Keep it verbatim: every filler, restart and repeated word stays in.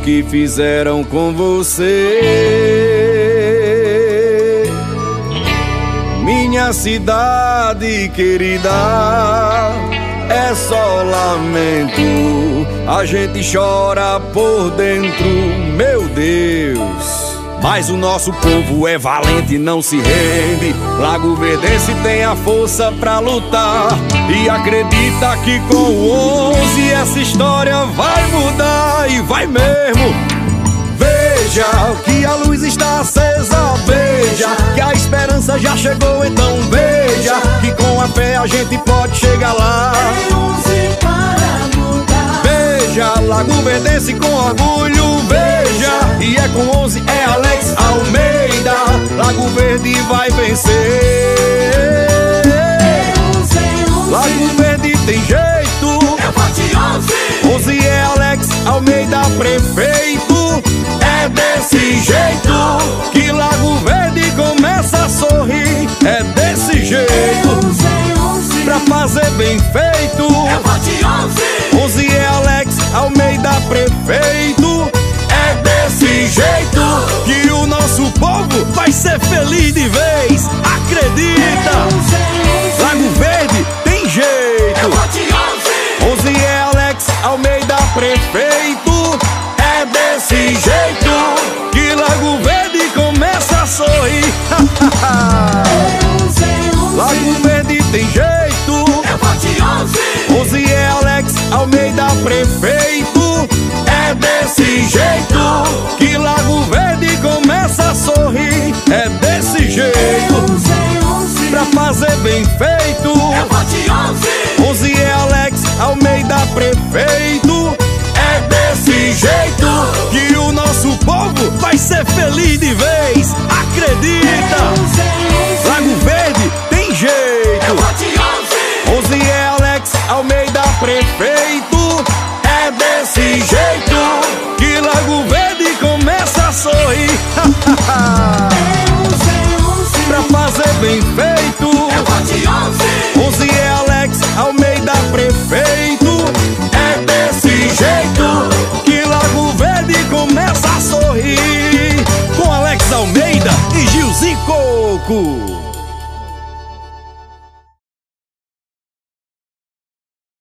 que fizeram com você. Minha cidade querida, é só lamento, a gente chora por dentro, meu Deus. Mas o nosso povo é valente e não se rende. Lago Verdense tem a força pra lutar e acredita que com o onze essa história vai mudar, e vai mesmo. Veja que a luz está acesa, veja que a esperança já chegou, então veja que com a fé a gente pode chegar lá. Tem onze para mudar. Veja Lago Verdense com orgulho, veja, e é com onze, é Alex Almeida, Lago Verde vai vencer. Lago Verde tem jeito, Eu voto onze. onze é Alex Almeida prefeito. É desse jeito que Lago Verde começa a sorrir. É desse jeito, pra fazer bem feito. Eu voto onze. onze é Alex Almeida prefeito. É desse jeito que o nosso povo vai ser feliz de vez. Acredita, Lago Verde tem Eu jeito. voto onze. onze é Alex Almeida prefeito. É desse jeito que Lago Verde começa a sorrir. Lago Verde tem jeito. Eu voto onze. onze é Alex Almeida prefeito.